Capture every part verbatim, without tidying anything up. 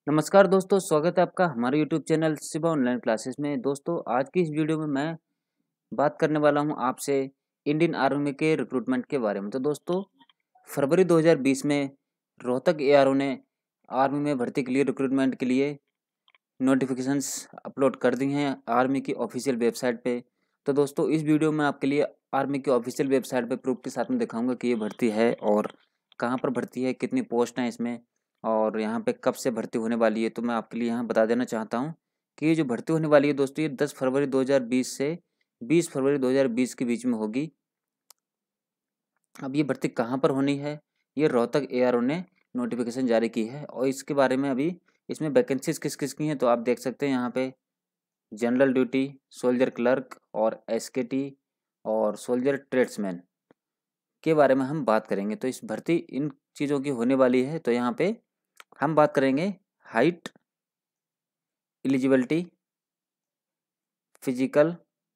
नमस्कार दोस्तों, स्वागत है आपका हमारे YouTube channel Shiva online classes में। दोस्तों, आज की इस वीडियो में मैं बात करने वाला हूं आपसे इंडियन आर्मी के रिक्रूटमेंट के बारे में। तो दोस्तों, फरवरी दो हज़ार बीस में रोहतक एआरओ ने आर्मी में भर्ती के लिए रिक्रूटमेंट के लिए नोटिफिकेशंस अपलोड कर दी हैं आर्मी की ऑफिशियल वेबसाइट पे। तो दोस्तों, इस वीडियो में आपके लिए आर्मी की ऑफिशियल वेबसाइट पे प्रूफ के साथ में दिखाऊंगा कि ये भर्ती है और कहाँ पर भर्ती है, कितनी पोस्ट हैं इसमें और यहाँ पे कब से भर्ती होने वाली है। तो मैं आपके लिए यहाँ बता देना चाहता हूँ कि ये जो भर्ती होने वाली है दोस्तों, ये दस फरवरी दो हज़ार बीस से बीस फरवरी दो हज़ार बीस के बीच में होगी। अब ये भर्ती कहाँ पर होनी है, ये रोहतक एआरओ ने नोटिफिकेशन जारी की है और इसके बारे में अभी इसमें वैकेंसीज किस किस की हैं तो आप देख सकते हैं यहाँ पे जनरल ड्यूटी, सोल्जर क्लर्क और एसकेटी और सोल्जर ट्रेड्समैन के बारे में हम बात करेंगे। तो इस भर्ती इन चीज़ों की होने वाली है। तो यहाँ पे हम बात करेंगे हाइट, एलिजिबिलिटी, फिजिकल,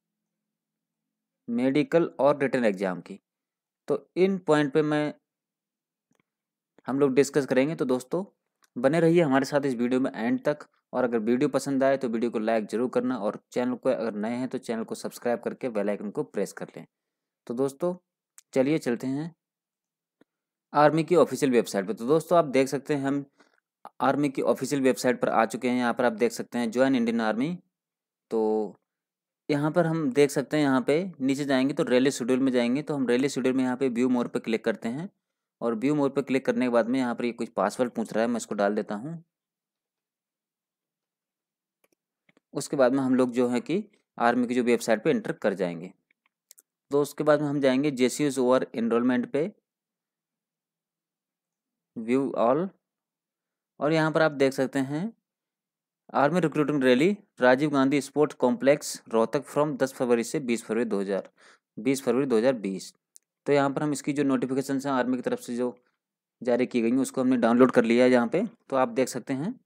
मेडिकल और रिटन एग्जाम की। तो इन पॉइंट पे मैं हम लोग डिस्कस करेंगे। तो दोस्तों, बने रहिए हमारे साथ इस वीडियो में एंड तक। और अगर वीडियो पसंद आए तो वीडियो को लाइक जरूर करना और चैनल को अगर नए हैं तो चैनल को सब्सक्राइब करके बेल आइकन को प्रेस कर लें। तो दोस्तों, चलिए चलते हैं आर्मी की ऑफिशियल वेबसाइट पे। तो दोस्तों, आप देख सकते हैं हम आर्मी की ऑफिशियल वेबसाइट पर आ चुके हैं। यहाँ पर आप देख सकते हैं ज्वाइन इंडियन आर्मी। तो यहाँ पर हम देख सकते हैं, यहाँ पे नीचे जाएंगे तो रैली शेड्यूल में जाएंगे तो हम रैली शेड्यूल में यहाँ पे व्यू मोर पे क्लिक करते हैं और व्यू मोर पे क्लिक करने के बाद में यहाँ पर ये कुछ पासवर्ड पूछ रहा है, मैं इसको डाल देता हूँ। उसके बाद में हम लोग जो है कि आर्मी की जो वेबसाइट पे एंटर कर जाएंगे। तो उसके बाद में हम जाएंगे जेसीयूज ओवर एनरोलमेंट पे, व्यू ऑल, और यहाँ पर आप देख सकते हैं army recruiting rally Rajiv Gandhi sports complex Rohtak from दस फरवरी से बीस फरवरी दो हज़ार बीस फरवरी दो हज़ार बीस। तो यहाँ पर हम इसकी जो नोटिफिकेशन है आर्मी की तरफ से जो जारी की गई है उसको हमने डाउनलोड कर लिया है यहाँ पे। तो आप देख सकते हैं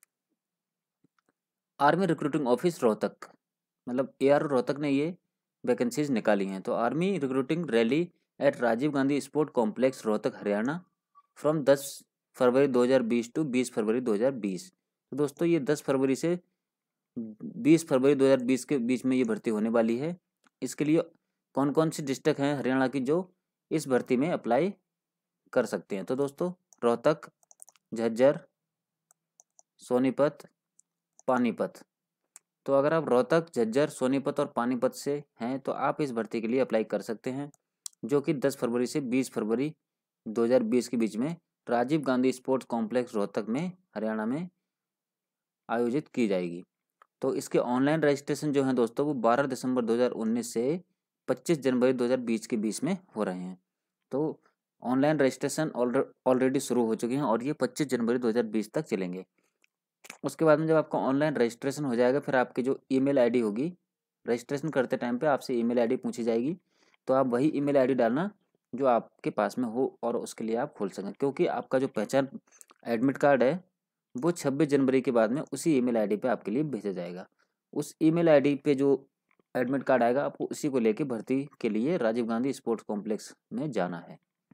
आर्मी रिक्रूटिंग ऑफिस रोहतक, मतलब एआरओ रोहतक ने ये वैकेंसीज निकाली हैं। तो army recruiting rally at Rajiv Gandhi sport complex Rohtak Haryana from दस फरवरी दो हज़ार बीस टू बीस फरवरी दो हज़ार बीस। तो दोस्तों, ये दस फरवरी से बीस फरवरी दो हज़ार बीस के बीच में ये भर्ती होने वाली है। इसके लिए कौन कौन सी डिस्ट्रिक्ट हैं हरियाणा की जो इस भर्ती में अप्लाई कर सकते हैं। तो दोस्तों, रोहतक, झज्जर, सोनीपत, पानीपत। तो अगर आप रोहतक, झज्जर, सोनीपत और पानीपत से हैं तो आप इस भर्ती के लिए अप्लाई कर सकते हैं, जो कि दस फरवरी से बीस फरवरी दो हज़ार बीस के बीच में राजीव गांधी स्पोर्ट्स कॉम्प्लेक्स रोहतक में हरियाणा में आयोजित की जाएगी। तो इसके ऑनलाइन रजिस्ट्रेशन जो है दोस्तों, वो बारह दिसंबर दो हज़ार उन्नीस से पच्चीस जनवरी दो हज़ार बीस के बीच में हो रहे हैं। तो ऑनलाइन रजिस्ट्रेशन ऑलरेडी शुरू हो चुके हैं और ये पच्चीस जनवरी दो हज़ार बीस तक चलेंगे। उसके बाद में जब आपका ऑनलाइन रजिस्ट्रेशन हो जाएगा, फिर आपकी जो ईमेल आईडी होगी, रजिस्ट्रेशन करते टाइम पे आपसे ईमेल आईडी पूछी जाएगी। तो आप वही ईमेल आईडी डालना जो आपके पास में हो और उसके लिए आप खोल सकें, क्योंकि आपका जो पहचान एडमिट कार्ड है वो छब्बीस जनवरी के बाद में उसी ईमेल आईडी पे आपके लिए भेजा जाएगा। उस ईमेल आईडी पे जो एडमिट कार्ड आएगा, आपको उसी को लेके भर्ती के लिए राजीव गांधी स्पोर्ट्स कॉम्प्लेक्स में जाना है।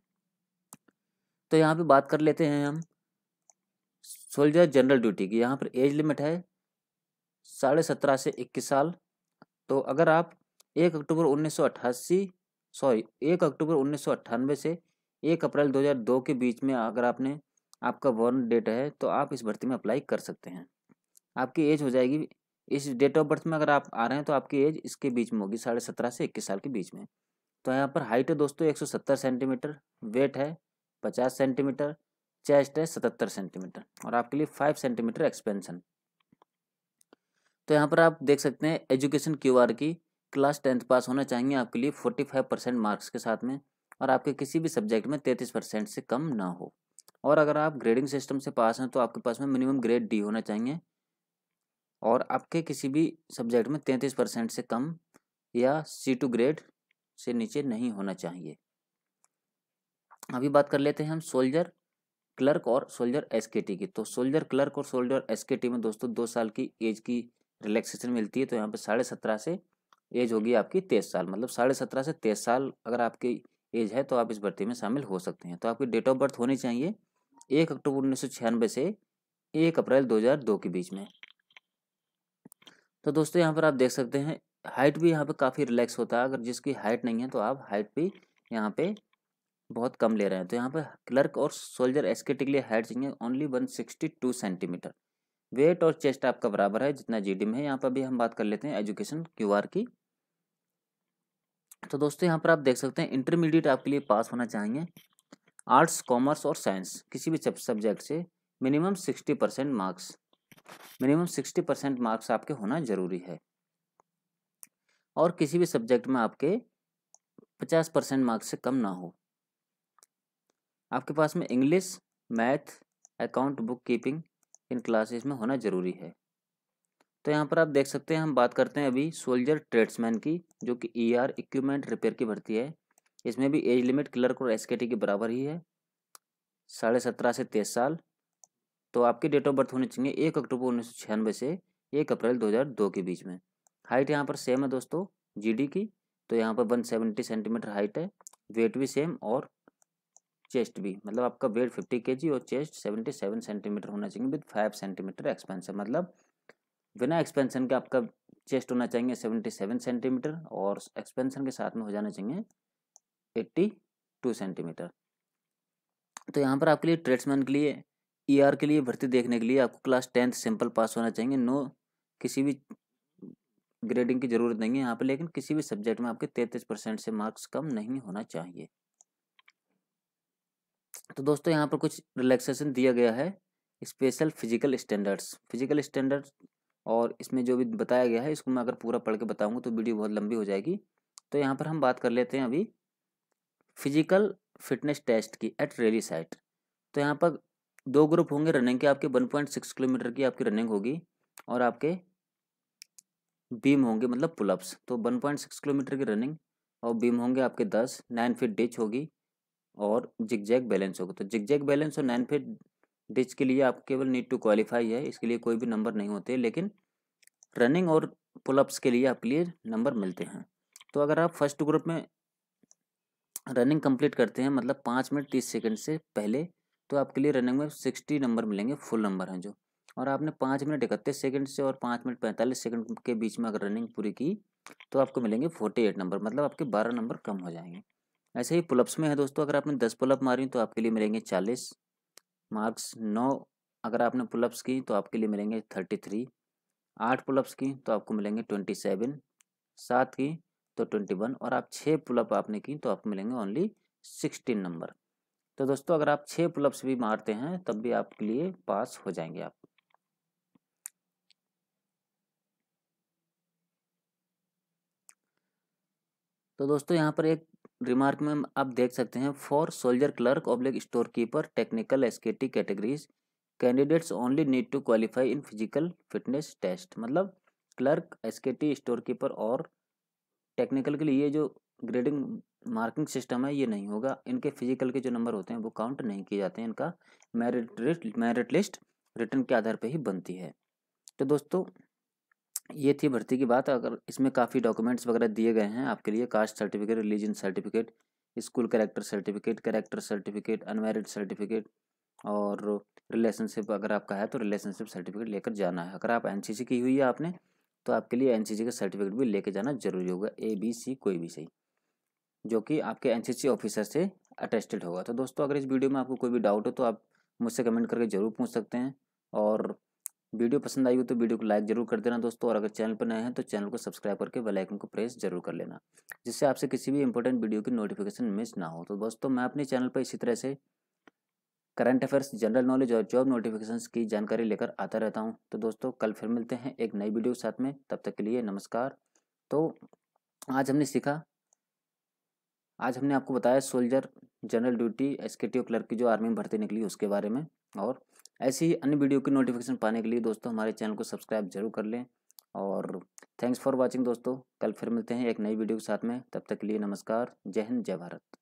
तो यहाँ पे बात कर लेते हैं हम सोल्जर जनरल ड्यूटी की। यहाँ पर एज लिमिट है साढ़े सत्रह से इक्कीस साल। तो अगर आप एक अक्टूबर उन्नीस सौ अट्ठासी सॉरी एक अक्टूबर उन्नीस सौ अट्ठानवे से एक अप्रैल दो हज़ार दो के बीच में अगर आपने आपका बॉर्न डेट है तो आप इस भर्ती में अप्लाई कर सकते हैं। आपकी एज हो जाएगी इस डेट ऑफ बर्थ में, अगर आप आ रहे हैं तो आपकी एज इसके बीच में होगी, साढ़े सत्रह से इक्कीस साल के बीच में। तो यहाँ पर हाइट है दोस्तों एक सौ सत्तर सेंटीमीटर, वेट है पचास सेंटीमीटर, चेस्ट है सतहत्तर सेंटीमीटर और आपके लिए फाइव सेंटीमीटर एक्सपेंशन। तो यहाँ पर आप देख सकते हैं एजुकेशन क्यूआर की क्लास टेंथ पास होना चाहिए आपके लिए फोर्टी फाइव परसेंट मार्क्स के साथ में, और आपके किसी भी सब्जेक्ट में तैंतीस परसेंट से कम ना हो। और अगर आप ग्रेडिंग सिस्टम से पास हैं तो आपके पास में मिनिमम ग्रेड डी होना चाहिए और आपके किसी भी सब्जेक्ट में तैंतीस परसेंट से कम या सी टू ग्रेड से नीचे नहीं होना चाहिए। अभी बात कर लेते हैं हम सोल्जर क्लर्क और सोल्जर एसकेटी की। तो सोल्जर क्लर्क और सोल्जर एसकेटी में दोस्तों दो साल की एज की रिलैक्सेशन मिलती है। तो यहाँ पे साढ़े सत्रह से एज होगी आपकी तेईस साल, मतलब साढ़े सत्रह से तेईस साल अगर आपकी एज है तो आप इस भर्ती में शामिल हो सकते हैं। तो आपकी डेट ऑफ बर्थ होनी चाहिए एक अक्टूबर उन्नीस सौ छियानवे से एक अप्रैल दो हज़ार दो के बीच में। तो दोस्तों यहाँ पर आप देख सकते हैं हाइट भी यहाँ पे काफ़ी रिलैक्स होता है। अगर जिसकी हाइट नहीं है तो आप हाइट भी यहाँ पे बहुत कम ले रहे हैं। तो यहाँ पे क्लर्क और सोल्जर एसकेटी के लिए हाइट चाहिए only one sixty two centimeter. Weight और चेस्ट आपका बराबर है जितना जीडी में है। यहाँ पर भी हम बात कर लेते हैं एजुकेशन क्यूआर की। तो दोस्तों यहाँ पर आप देख सकते हैं इंटरमीडिएट आपके लिए पास होना चाहिए आर्ट्स, कॉमर्स और साइंस किसी भी सब्जेक्ट से minimum sixty percent marks minimum sixty percent marks आपके होना जरूरी है। और किसी भी सब्जेक्ट में आपके पचास परसेंट मार्क्स से कम ना हो। आपके पास में English, math, account, book keeping इन क्लासेस में होना जरूरी है। तो यहाँ पर आप देख सकते हैं हम बात करते हैं अभी सोल्जर ट्रेड्समैन की, जो कि ईआर इक्विपमेंट रिपेयर की भर्ती है। इसमें भी एज लिमिट क्लर्क और एसकेटी के बराबर ही है, साढ़े सत्रह से तेईस साल। तो आपकी डेट ऑफ बर्थ होनी चाहिए एक अक्टूबर उन्नीस सौ छियानवे से एक अप्रैल दो हज़ार दो के बीच में। हाइट यहाँ पर सेम है दोस्तों जीडी की, तो यहाँ पर वन सेवेंटी सेंटीमीटर हाइट है। वेट भी सेम और चेस्ट भी, मतलब आपका वेट फिफ्टी केजी और चेस्ट सेवेंटी सेवन सेंटीमीटर होना चाहिए विद फाइव सेंटीमीटर एक्सपेंशन। मतलब बिना एक्सपेंशन के आपका चेस्ट होना चाहिए सेवेंटी सेवन सेंटीमीटर और एक्सपेंशन के साथ में हो जाना चाहिए एट्टी टू सेंटीमीटर। तो यहाँ पर आपके लिए ट्रेड्समैन के लिए ईआर के लिए भर्ती देखने के लिए आपको क्लास टेंथ सिंपल पास होना चाहिए। नो किसी भी ग्रेडिंग की जरूरत नहीं है यहाँ पे, लेकिन किसी भी सब्जेक्ट में आपके तैंतीस परसेंट से मार्क्स कम नहीं होना चाहिए। तो दोस्तों यहाँ पर कुछ रिलैक्सेशन दिया गया है special physical standards physical standards और इसमें जो भी बताया गया है इसको मैं अगर पूरा पढ़ के बताऊंगा तो वीडियो बहुत लंबी हो जाएगी। तो यहाँ पर हम बात कर लेते हैं अभी फिजिकल फिटनेस टेस्ट की एट रैली साइट। तो यहाँ पर दो ग्रुप होंगे रनिंग के, आपके वन पॉइंट सिक्स किलोमीटर की आपकी रनिंग होगी और आपके बीम होंगे मतलब पुलअप्स। तो वन पॉइंट सिक्स किलोमीटर की रनिंग और बीम होंगे आपके दस, नाइन फीट डिच होगी और जिगजैग बैलेंस होगा। तो जिगजैग बैलेंस और नाइन फीट डिच के लिए आपको केवल नीड टू क्वालिफाई है, इसके लिए कोई भी नंबर नहीं होते, लेकिन रनिंग और पुलअप्स के लिए आपके लिए नंबर मिलते हैं। तो अगर आप फर्स्ट ग्रुप में रनिंग कंप्लीट करते हैं मतलब पाँच मिनट तीस सेकंड से पहले, तो आपके लिए रनिंग में सिक्सटी नंबर मिलेंगे, फुल नंबर हैं जो। और आपने पाँच मिनट इकतीस सेकंड से और पाँच मिनट पैंतालीस सेकंड के बीच में अगर रनिंग पूरी की तो आपको मिलेंगे फोर्टी एट नंबर, मतलब आपके बारह नंबर कम हो जाएंगे। ऐसे ही पुलअप्स में है दोस्तों, अगर आपने दस पुलअप मारी तो आपके लिए मिलेंगे चालीस मार्क्स। नौ अगर आपने पुलअप्स की तो आपके लिए मिलेंगे थर्टी थ्री। आठ पुलअप्स की तो आपको मिलेंगे ट्वेंटी सेवन। सात की तो ट्वेंटी वन और आप छः पुलअप आपने की तो आपको मिलेंगे ओनली सिक्सटीन नंबर। तो दोस्तों अगर आप छः पुलअप्स भी मारते हैं तब भी आपके लिए पास हो जाएंगे आप। तो दोस्तों यहाँ पर एक रिमार्क में आप देख सकते हैं for soldier clerk oblique store keeper technical SKT categories candidates only need to qualify in physical fitness test. मतलब क्लर्क, एसकेटी, स्टोर कीपर और टेक्निकल के लिए जो ग्रेडिंग मार्किंग सिस्टम है ये नहीं होगा। इनके फिजिकल के जो नंबर होते हैं वो काउंट नहीं किए जाते हैं, इनका मेरिट मेरिट लिस्ट रिटर्न के आधार पर ही बनती है। तो दोस्तों ये थी भर्ती की बात। अगर इसमें काफ़ी डॉक्यूमेंट्स वगैरह दिए गए हैं आपके लिए, caste certificate, religion certificate, school character certificate, character certificate, unmarried certificate और रिलेशनशिप अगर आपका है तो रिलेशनशिप सर्टिफिकेट लेकर जाना है। अगर आप एनसीसी की हुई है आपने तो आपके लिए एनसीसी का सर्टिफिकेट भी लेके जाना जरूरी होगा, ए बी सी कोई भी सही, जो कि आपके एनसीसी ऑफिसर से अटेस्टेड होगा। तो दोस्तों अगर इस वीडियो में आपको कोई भी डाउट हो तो आप मुझसे कमेंट करके जरूर पूछ सकते हैं। और वीडियो पसंद आई हो तो वीडियो को लाइक जरूर कर देना दोस्तों, और अगर चैनल पर नए हैं तो चैनल को सब्सक्राइब करके बेल आइकन को प्रेस जरूर कर लेना, जिससे आपसे किसी भी इंपॉर्टेंट वीडियो की नोटिफिकेशन मिस ना हो। तो दोस्तों मैं अपने चैनल पर इसी तरह से करंट अफेयर्स, जनरल नॉलेज और जॉब नोटिफिकेशंस की जानकारी लेकर आता रहता हूं। तो दोस्तों कल फिर मिलते हैं एक नई वीडियो के साथ में, तब तक के लिए नमस्कार। तो आज हमने सीखा आज हमने आपको बताया soldier general duty SKT clerk की जो आर्मी में भर्ती निकली उसके बारे में, और ऐसी ही अन्य वीडियो की नोटिफिकेशन पाने के लिए दोस्तों हमारे चैनल को सब्सक्राइब जरूर कर लें। और थैंक्स फॉर वाचिंग दोस्तों, कल फिर मिलते हैं एक नई वीडियो के साथ में, तब तक के लिए नमस्कार। जय हिंद, जय भारत।